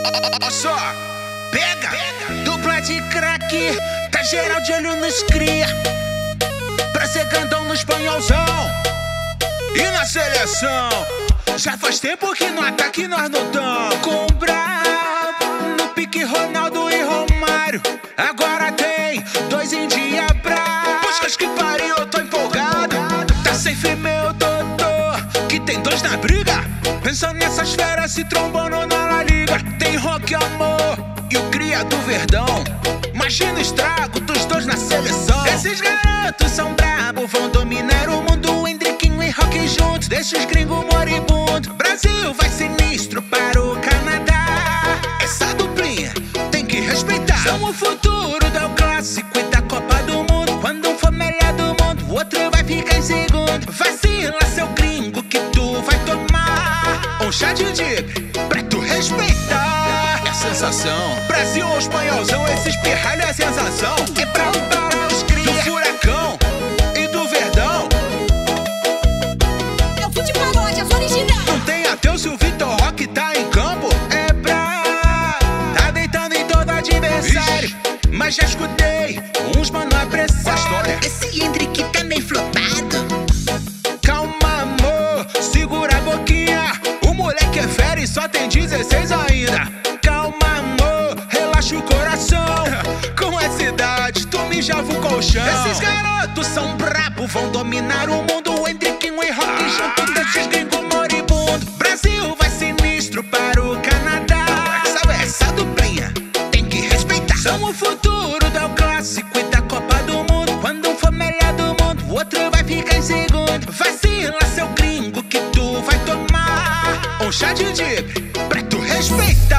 Olha só, pega, dupla de craque, tá geral de olho nos cria, pra ser grandão no espanholzão e na seleção. Já faz tempo que no ataque nós não tamo com o brabo, no pique Ronaldo e Romário. Agora tem dois em dia pra buscas que pariu, eu tô empolgado. Tá safe meu doutor, que tem dois na briga, pensando nessas feras se trombando na La Liga. Tem Rock Amor e o cria do Verdão, imagina o estrago dos dois na seleção. Esses garotos são brabos, vão dominar o mundo. Hendriquinho e Rock juntos, deixa os gringos moribundos. Brasil vai sinistro para o Canadá, essa duplinha tem que respeitar. São o futuro do clássico e da Copa do Mundo. Quando um for melhor do mundo, o outro vai ficar em segundo. Vacila seu gringo que tu vai tomar um chá de dibre pra tu respeitar. É sensação, Brasil ou espanholzão, esse espirralho é sensação. É pra parar os cria do Furacão e do Verdão. É o Fute Pagode, as originais. Não tem ateu se o Vitor Roque tá em campo. É pra tá deitando em todo adversário. Mas já escutei uns mano apressar. Esse Hendrick tá meio flopado. Calma amor, segura a boquinha, o moleque é fera e só tem 16 ainda. Calma amor, relaxa o coração, com essa idade tu me java o colchão. Esses garotos são brabos, vão dominar o mundo. Hendriquinho e Rock junto, desses gringos moribundo. Brasil vai sinistro para o Canadá, essa duplinha tem que respeitar. São o futuro do clássico e da Copa do Mundo. Quando um for melhor do mundo, o outro vai ficar em segundo. Vacila seu gringo que tu vai tomar um chá de dibre pra tu respeitar.